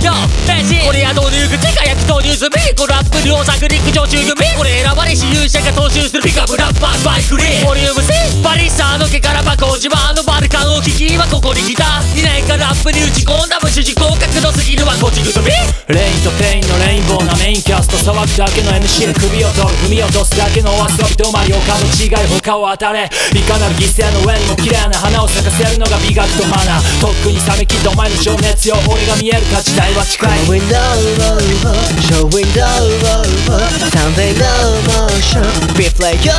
上名人これや導入口が焼き投入済みこのアップ両作陸上中組これ選ばれし勇者が踏襲するピカブラッパースパイクリーボリューム6バリッサーの毛からバコ自慢のバルカンを聞き今ここに来た2年からラップに打ち込んだ無主人公格のスキルはこちぐとみレインとペインのレインボーなメインキャスト騒ぐだけの MC で首を取る踏み落とすだけのお遊び止まり他の違い他を当たれいかなる犠牲の上にも綺麗な花を咲かせるのが美学とマナーとっくに冷めきったお前の情熱よ俺が見えるか時代は近い Showing no Something no motion Be play yo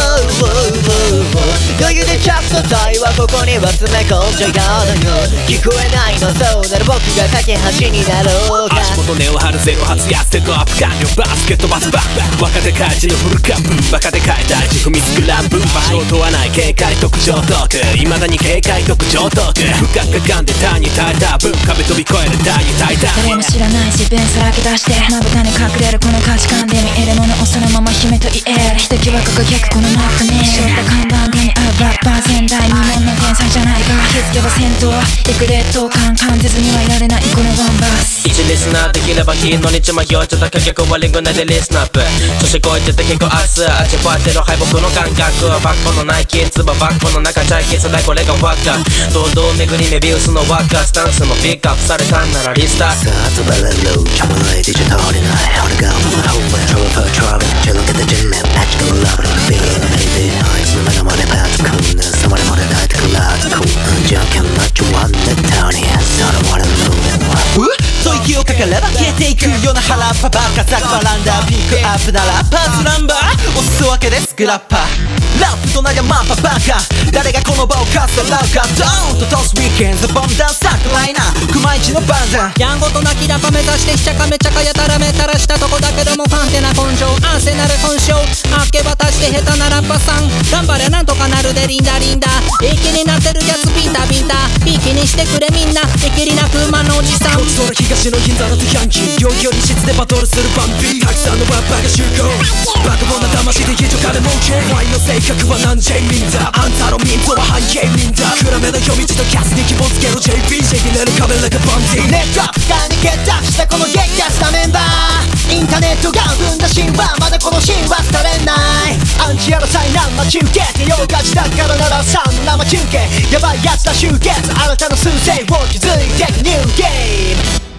余裕でチャット体はここには詰め込んじゃやだよ聞こえないのそうなる僕が架け橋になろうか足元根を張るゼロ発やステップアップ完了バスケットバスバック若手開示のフルカップバカで変えたい踏みつく乱舞場所を問わない警戒特徴トーク未だに警戒特徴トーク深くかんで他に耐えた分壁飛び越える他に耐えた誰も知らない自分さらけ出してまぶたに隠れるこの価値観で見えるものをそのまま姫と言えるひときわ輝くこのマップに背負った看板手にあるラッパー前代未聞の天才じゃないか気づけば戦闘行く劣等感感じずにはいられないこのワンバース 1リスナーできれば昨日にちまひょちょっと結局はリング内でリスナップそしてこう言ってて結構明日味わってる敗北の感覚バックのない金唾バックの中チャイキスライこれが輪っか堂々巡りメビウスの輪っかスタンスもピックアップされたんならリスターさあ飛ばれるちゃもないディジタルにない俺が思うホームトラブルトラブルチェロケで人面パッチのラブルビールメイビーあいつの目の前でパーツくんねさまでまで抱いてくラーズくんじゃけんマッチワンネタにそれまでのそう息をかければ消えていくような腹っぱバカザクバランダーピックアップなラッパーズナンバー押すわけですグラッパーラップと悩まんぱバカ誰がこの場をかすらうかドーンとトスウィーケンズボンダンサクライナー熊市のバンダンやんごとなきラパ目指してひちゃかめちゃかやたらめたらしたとこだけどもファンテな根性アンセなる本性あっけ渡して下手なラッパさん頑張れなんとかなるでリンダリンダいい気になってるやつビンタビンタいい気にしてくれみんないきりなく馬のおじさんこっちとら東の銀座のトゥヤンキー両距離質でバトルするバンビーたくさんのラッパーが集合バカボンな魂で家と金儲けワイの性格はなんじゃいみんだあんたのミントは半径みんだ暗めの夜道とキャスに希望つけろ JP ちぎれる壁なんかバンディネットアップ界にゲットアップしたこの激アツなメンバーインターネットが生んだ神話まだこの神話伝れないアンチやら災難待ち受けてよガチだからならさんの生中継やばいやつだ集結新たな趨勢を築いていくニューゲーム